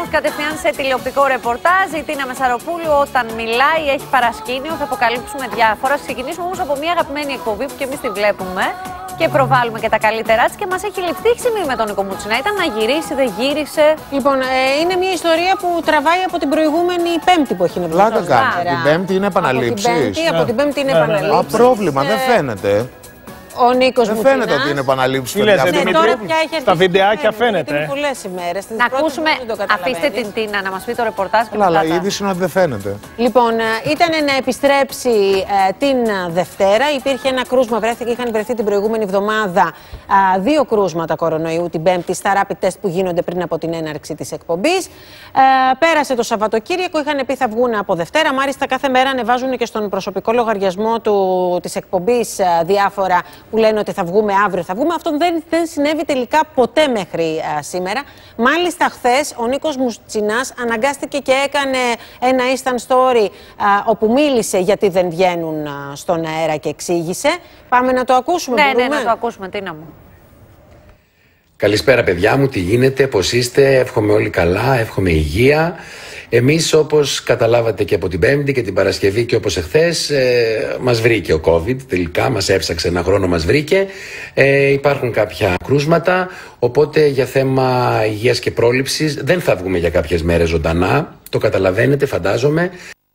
όμως κατευθείαν σε τηλεοπτικό ρεπορτάζ. Η Τίνα Μεσαροπούλου όταν μιλάει έχει παρασκήνιο, θα αποκαλύψουμε διάφορα. Ξεκινήσουμε όμως από μια αγαπημένη εκπομπή που και εμείς τη βλέπουμε και προβάλλουμε και τα καλύτερά της και μας έχει ληφθεί. Έχει σημείο με τον Νίκο Μουτσινά. Ήταν να γυρίσει, δεν γύρισε. Λοιπόν, είναι μια ιστορία που τραβάει από την προηγούμενη Πέμπτη που έχει βγει. Την Πέμπτη είναι επαναλήψεις. Από την Πέμπτη είναι επαναλήψεις. Πρόβλημα, δεν φαίνεται. Ο Νίκος Μουτσινάς. Δεν φαίνεται ότι είναι επαναλήψεις. Τώρα πια έχει στα βιντεάκια φαίνεται. Είναι πολλές ημέρες. Να ακούσουμε, αφήστε την Τίνα να μας πει το ρεπορτάζ. Αλλά η είδηση είναι ότι δεν φαίνεται. Λοιπόν, ήταν να επιστρέψει την Δευτέρα. Υπήρχε ένα κρούσμα, είχαν βρεθεί την προηγούμενη εβδομάδα 2 κρούσματα κορονοϊού την Πέμπτη στα rapid test που γίνονται πριν από την έναρξη της εκπομπής. Πέρασε το Σαββατοκύριακο, είχαν πει θα βγουν από Δευτέρα. Μάλιστα, κάθε μέρα ανεβάζουν και στον προσωπικό λογαριασμό της εκπομπής διάφορα που λένε ότι θα βγούμε αύριο, θα βγούμε. Αυτό δεν συνέβη τελικά ποτέ μέχρι σήμερα. Μάλιστα, χθες ο Νίκος Μουτσινάς αναγκάστηκε και έκανε ένα instant story όπου μίλησε γιατί δεν βγαίνουν στον αέρα και εξήγησε. Πάμε να το ακούσουμε. Ναι, να το ακούσουμε, Τίνα μου. Καλησπέρα παιδιά μου, τι γίνεται, πώς είστε, εύχομαι όλοι καλά, εύχομαι υγεία. Εμείς όπως καταλάβατε και από την Πέμπτη και την Παρασκευή και όπως εχθές μας βρήκε ο COVID, τελικά μας έψαξε ένα χρόνο, μας βρήκε. Υπάρχουν κάποια κρούσματα, οπότε για θέμα υγείας και πρόληψης δεν θα βγούμε για κάποιες μέρες ζωντανά, το καταλαβαίνετε φαντάζομαι.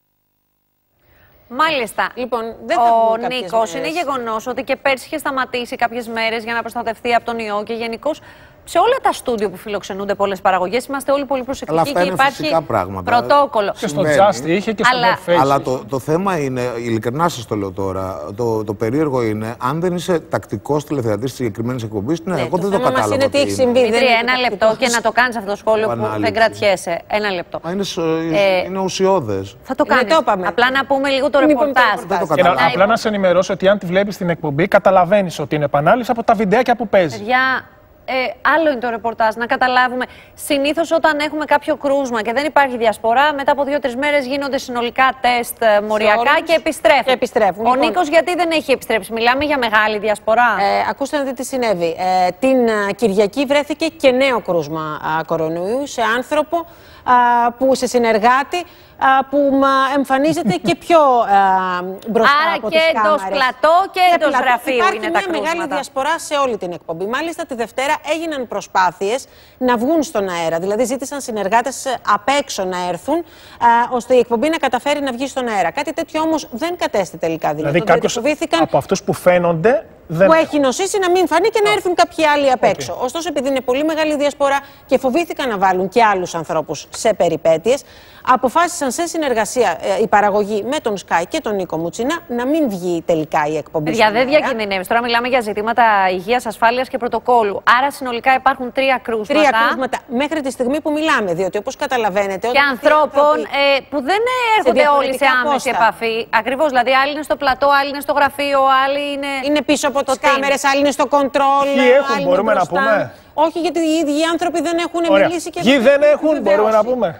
Μάλιστα. Λοιπόν, ο Νίκος είναι γεγονός ότι και πέρσι είχε σταματήσει κάποιες μέρες για να προστατευτεί από τον ιό και γενικώς σε όλα τα στούντιο που φιλοξενούνται πολλές παραγωγές είμαστε όλοι πολύ προσεκτικοί και υπάρχει πρωτόκολλο. Και στο Just είχε και στο Netflix. Αλλά το θέμα είναι, ειλικρινά σας το λέω τώρα, το περίεργο είναι αν δεν είσαι τακτικός τηλεθεατής της συγκεκριμένης εκπομπής, ναι, εγώ δεν το κατάλαβα. Είναι τι έχει συμβεί. Δημήτρη, ένα λεπτό και να το κάνεις αυτό το σχόλιο που δεν κρατιέσαι. Ένα λεπτό. Είναι ουσιώδες. Θα το κάνεις. Απλά να πούμε λίγο το ρεπορτάζ. Απλά να σε ενημερώσω ότι αν τη βλέπεις την εκπομπή, καταλαβαίνεις ότι είναι επανάληψη από τα βιντεάκια που παίζει. Άλλο είναι το ρεπορτάζ, να καταλάβουμε. Συνήθως όταν έχουμε κάποιο κρούσμα και δεν υπάρχει διασπορά, μετά από 2-3 μέρες γίνονται συνολικά τεστ μοριακά και επιστρέφουν. Ο Νίκος γιατί δεν έχει επιστρέψει, μιλάμε για μεγάλη διασπορά. Ακούστε να δείτε τι συνέβη. Την Κυριακή βρέθηκε και νέο κρούσμα κορονοϊού σε άνθρωπο σε συνεργάτη που εμφανίζεται και πιο μπροστά από τις κάμερες. Άρα και εντός πλατό και εντός γραφείου είναι τα κρούσματα. Υπάρχει μια μεγάλη διασπορά σε όλη την εκπομπή. Μάλιστα τη Δευτέρα έγιναν προσπάθειες να βγουν στον αέρα. Δηλαδή ζήτησαν συνεργάτες απ' έξω να έρθουν ώστε η εκπομπή να καταφέρει να βγει στον αέρα. Κάτι τέτοιο όμως δεν κατέστη τελικά. Δηλαδή κάποιος από αυτούς που φαίνονται που έχει νοσήσει να μην φανεί και να έρθουν κάποιοι άλλοι απ' έξω. Ωστόσο, επειδή είναι πολύ μεγάλη διασπορά και φοβήθηκαν να βάλουν και άλλους ανθρώπους σε περιπέτειες, αποφάσισαν σε συνεργασία η παραγωγή με τον Sky και τον Νίκο Μουτσινά να μην βγει τελικά η εκπομπή. Παιδιά, δεν διακινδυνεύεις. Τώρα μιλάμε για ζητήματα υγείας, ασφάλειας και πρωτοκόλλου. Άρα συνολικά υπάρχουν 3 κρούσματα. 3 κρούσματα μέχρι τη στιγμή που μιλάμε. Διότι όπως καταλαβαίνετε. Και ανθρώπων που δεν έρχονται όλοι σε άμεση επαφή. Ακριβώς. Δηλαδή, άλλοι είναι στο πλατό, άλλοι είναι στο γραφείο, άλλοι είναι πίσω από τις κάμερες, άλλοι είναι στο κοντρόλ. Ποιοι έχουν, μπορούμε να πούμε. Όχι, γιατί οι ίδιοι οι άνθρωποι δεν έχουν μιλήσει και ποιοι δεν έχουν, μπορούμε να πούμε.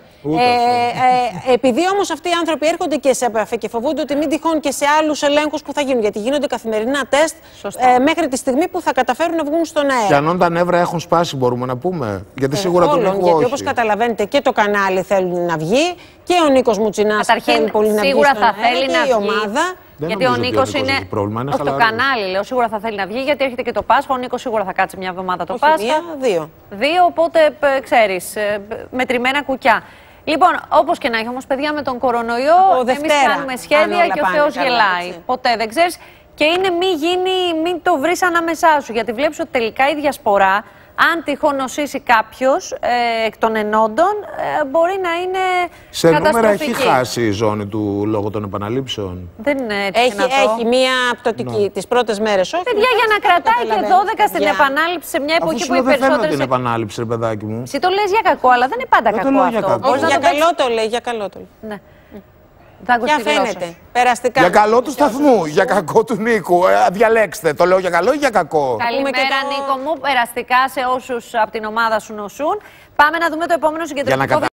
Επειδή όμως αυτοί οι άνθρωποι έρχονται και σε επαφή και φοβούνται ότι μην τυχόν και σε άλλους ελέγχους που θα γίνουν, γιατί γίνονται καθημερινά τεστ μέχρι τη στιγμή που θα καταφέρουν να βγουν στον αέρα. Και αν τα νεύρα έχουν σπάσει, μπορούμε να πούμε. Γιατί σίγουρα τον Νίκο γιατί όπως καταλαβαίνετε και το κανάλι θέλει να βγει και ο Νίκος Μουτσινάς θέλει πολύ να βγει στον αέρα και η ομάδα. Γιατί ο Νίκος είναι. Όχι, το κανάλι, λέω, σίγουρα θα θέλει να βγει, γιατί έρχεται και το Πάσχα. Ο Νίκος σίγουρα θα κάτσει μια εβδομάδα το Πάσχα. 2, οπότε ξέρεις, μετρημένα κουκιά. Λοιπόν, όπως και να έχει όμως, παιδιά, με τον κορονοϊό, εμείς κάνουμε σχέδια και ο Θεός γελάει. Ποτέ δεν ξέρεις. Και είναι μην το βρεις ανάμεσά σου, γιατί βλέπεις ότι τελικά η διασπορά, αν τυχόν νοσήσει κάποιος εκ των ενόντων, μπορεί να είναι σε καταστροφική. Νούμερα έχει χάσει η ζώνη του λόγω των επαναλήψεων. Δεν είναι έτσι έχει μία πτωτική τις πρώτες μέρες. Όχι, παιδιά, για να κρατάει και 12 στην επανάληψη σε μια εποχή που οι περισσότερες. Δεν φαίνεται την επανάληψη, ρε παιδάκι μου. Εσύ το λες για κακό, αλλά δεν είναι πάντα κακό αυτό. Για καλό το λέει, για καλό το λέει. Ποια φαίνεται, περαστικά. Για καλό του σταθμού, για κακό του Νίκου. Διαλέξτε, το λέω για καλό ή για κακό. Καλημέρα, Νίκο μου, περαστικά σε όσους από την ομάδα σου νοσούν. Πάμε να δούμε το επόμενο συγκεντρωτικό.